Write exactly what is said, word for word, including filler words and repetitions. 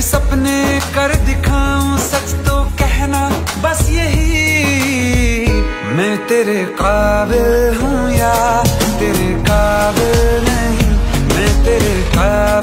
सपने कर दिखाऊं, सच तो कहना बस यही, मैं तेरे काबिल हूँ या तेरे काबिल नहीं, मैं तेरे काबिल